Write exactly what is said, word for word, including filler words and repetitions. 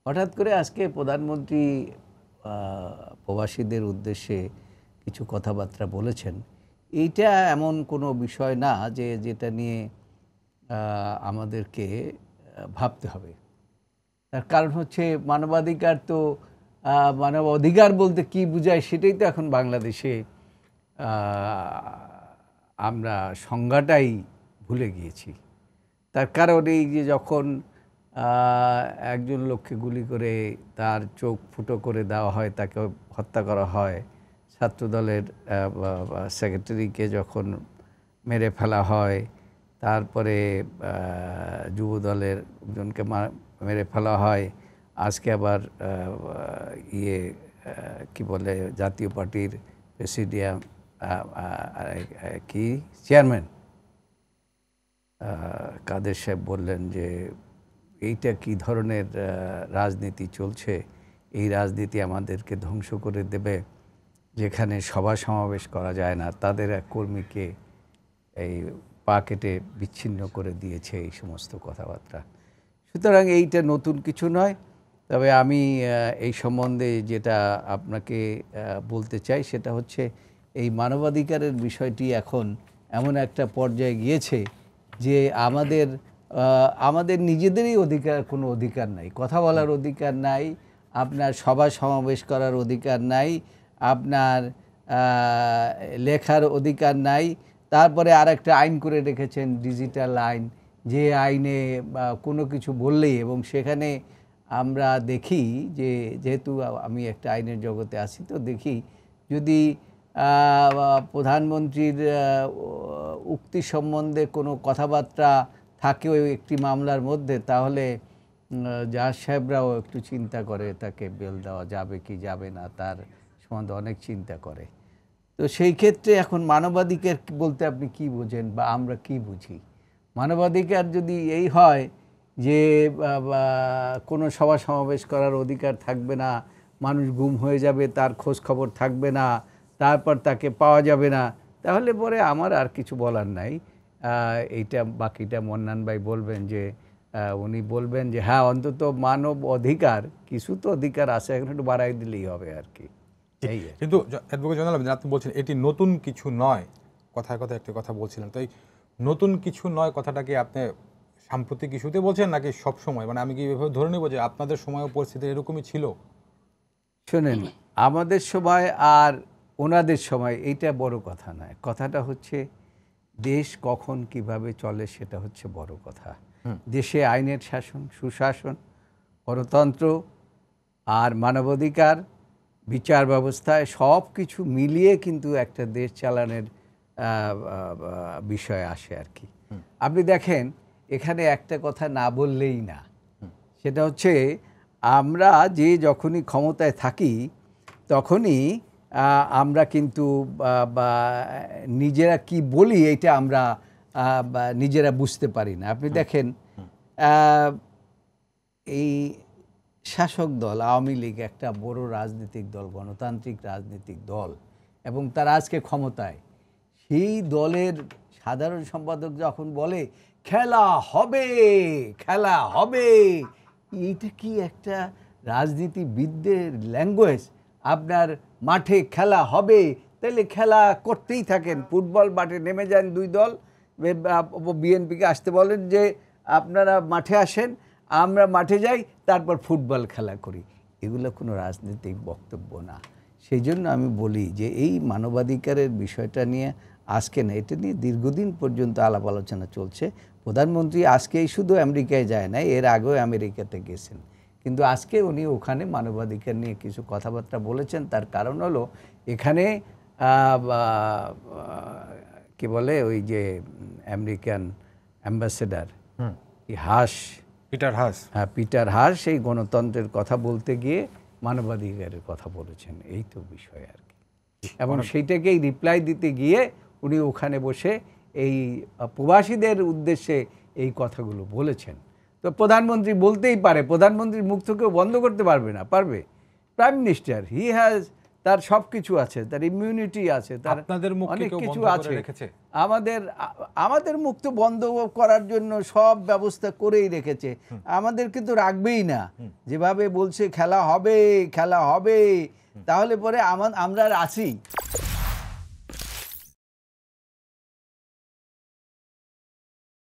হঠাৎ করে আজকে প্রধানমন্ত্রী প্রবাসীদের উদ্দেশ্যে কিছু কথাবার্তা বলেছেন। এইটা এমন কোনো বিষয় না যে যেটা নিয়ে আমাদেরকে ভাবতে হবে। তার কারণ হচ্ছে মানবাধিকার তো মানব অধিকার বলতে কি বোঝায় সেটাই তো এখন বাংলাদেশে আমরা সংজ্ঞাটাই ভুলে গিয়েছি। তার কারণ এই যে যখন একজন লোককে গুলি করে তার চোখ ফুটো করে দেওয়া হয়, তাকে হত্যা করা হয়, ছাত্রদলের সেক্রেটারিকে যখন মেরে ফেলা হয়, তারপরে যুবদলের একজনকে মেরে ফেলা হয়, আজকে আবার ইয়ে কি বলে জাতীয় পার্টির প্রেসিডিয়াম কি চেয়ারম্যান কাদের সাহেব বললেন যে এইটা কি ধরনের রাজনীতি চলছে, এই রাজনীতি আমাদেরকে ধ্বংস করে দেবে। যেখানে সভা সমাবেশ করা যায় না, তাদের এক কর্মীকে এই পা কেটে বিচ্ছিন্ন করে দিয়েছে, এই সমস্ত কথাবার্তা। সুতরাং এইটা নতুন কিছু নয়। তবে আমি এই সম্বন্ধে যেটা আপনাকে বলতে চাই সেটা হচ্ছে এই মানবাধিকারের বিষয়টি এখন এমন একটা পর্যায়ে গিয়েছে যে আমাদের আমাদের নিজেদেরই অধিকার কোনো অধিকার নাই, কথা বলার অধিকার নাই, আপনার সভা সমাবেশ করার অধিকার নাই, আপনার লেখার অধিকার নাই। তারপরে আর একটা আইন করে রেখেছেন, ডিজিটাল আইন, যে আইনে কোনো কিছু বললেই, এবং সেখানে আমরা দেখি যে যেহেতু আমি একটা আইনের জগতে আছি, তো দেখি যদি প্রধানমন্ত্রীর উক্তি সম্বন্ধে কোনো কথাবার্তা থাকে ওই একটি মামলার মধ্যে, তাহলে জাজ সাহেবরাও একটু চিন্তা করে তাকে বেল দেওয়া যাবে কি যাবে না, তার সম্বন্ধে অনেক চিন্তা করে। তো সেই ক্ষেত্রে এখন মানবাধিকার বলতে আপনি কি বোঝেন বা আমরা কি বুঝি? মানবাধিকার যদি এই হয় যে কোনো সভা সমাবেশ করার অধিকার থাকবে না, মানুষ গুম হয়ে যাবে, তার খোঁজ খবর থাকবে না, তারপর তাকে পাওয়া যাবে না, তাহলে পরে আমার আর কিছু বলার নাই। এইটা বাকিটা মন্নান ভাই বলবেন, যে উনি বলবেন যে হ্যাঁ অন্তত মানব অধিকার কিছু তো অধিকার আছে, এখন একটু বাড়াই দিলেই হবে আর কি। কিন্তু অ্যাডভোকেট জয়নাল আবেদিন, আপনি বলছেন এটি নতুন কিছু নয়, কথায় কথায় একটি কথা বলছিলেন, তো এই নতুন কিছু নয় কথাটাকে আপনি সাম্প্রতিক ইস্যুতে বলছেন নাকি সব সময়? মানে আমি কি এভাবে ধরে নেব যে আপনাদের সময় পরিস্থিতি এরকমই ছিল? শোনেন, আমাদের সময় আর ওনাদের সময় এইটা বড় কথা নয়, কথাটা হচ্ছে দেশ কখন কিভাবে চলে সেটা হচ্ছে বড় কথা। দেশে আইনের শাসন, সুশাসন, গণতন্ত্র আর মানবাধিকার, বিচার ব্যবস্থায় সব কিছু মিলিয়ে কিন্তু একটা দেশ চালানোর বিষয় আসে আর কি। আপনি দেখেন এখানে একটা কথা না বললেই না, সেটা হচ্ছে আমরা যে যখনই ক্ষমতায় থাকি তখনই আমরা কিন্তু নিজেরা কি বলি এটা আমরা নিজেরা বুঝতে পারি না। আপনি দেখেন এই শাসক দল আওয়ামী লীগ একটা বড় রাজনৈতিক দল, গণতান্ত্রিক রাজনৈতিক দল, এবং তারা আজকে ক্ষমতায়। সেই দলের সাধারণ সম্পাদক যখন বলে খেলা হবে খেলা হবে, এইটা কি একটা রাজনীতিবিদদের ল্যাঙ্গুয়েজ? আপনার মাঠে খেলা হবে, তাহলে খেলা করতেই থাকেন, ফুটবল মাঠে নেমে যান দুই দল, বিএনপিকে আসতে বলেন যে আপনারা মাঠে আসেন, আমরা মাঠে যাই, তারপর ফুটবল খেলা করি। এগুলো কোনো রাজনৈতিক বক্তব্য না। সেই জন্য আমি বলি যে এই মানবাধিকারের বিষয়টা নিয়ে আজকে না, এটা নিয়ে দীর্ঘদিন পর্যন্ত আলাপ আলোচনা চলছে। প্রধানমন্ত্রী আজকেই শুধু আমেরিকায় যায় না, এর আগেও আমেরিকাতে গেছেন, কিন্তু আজকে উনি ওখানে মানবাধিকার নিয়ে কিছু কথাবার্তা বলেছেন। তার কারণ হলো এখানে কি বলে ওই যে American ambassador Haas Peter Haas, হ্যাঁ পিটার হাস, সেই গণতন্ত্রের কথা বলতে গিয়ে মানবাধিকারের কথা বলেছেন, এই তো বিষয় আর কি। এবং সেইটাকেই রিপ্লাই দিতে গিয়ে উনি ওখানে বসে এই প্রবাসীদের উদ্দেশ্যে এই কথাগুলো বলেছেন। তো প্রধানমন্ত্রী বলতেই পারে, প্রধানমন্ত্রীর মুখ থেকেও বন্ধ করতে পারবে না, পারবে? প্রাইম মিনিস্টার, হি হ্যাজ তার সব কিছু আছে, তার ইমিউনিটি আছে, তার আপনাদের মুখকে অনেক কেউ কিছু বন্ধ করে আছে। রেখেছে? আমাদের আ- আমাদের মুখ তো বন্ধ করার জন্য সব ব্যবস্থা করেই রেখেছে, আমাদের কিন্তু রাখবেই না। যেভাবে বলছে খেলা হবে খেলা হবে, তাহলে পরে আমা- আমরা আর আছি